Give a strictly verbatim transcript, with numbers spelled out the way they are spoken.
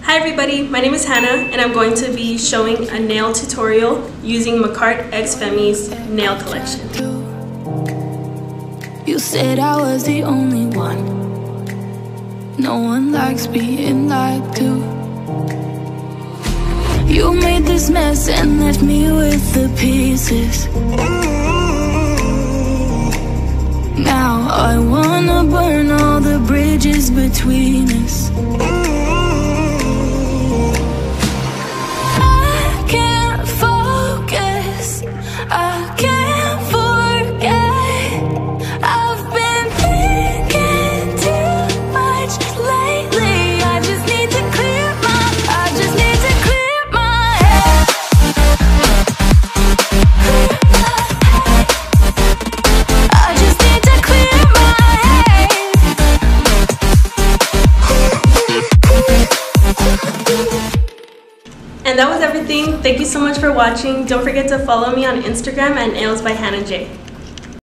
Hi everybody, my name is Hannah and I'm going to be showing a nail tutorial using Makartt X Femi's nail collection. You said I was the only one. No one likes being lied to. You made this mess and left me with the pieces. Now I wanna burn all the bridges between us. I can't focus, I can't forget. I've been thinking too much lately. I just need to clear my, I just need to clear my head. Clear my head. I just need to clear my head. And that was everything. Thank you so much for watching. Don't forget to follow me on Instagram at Nails by Hannah J.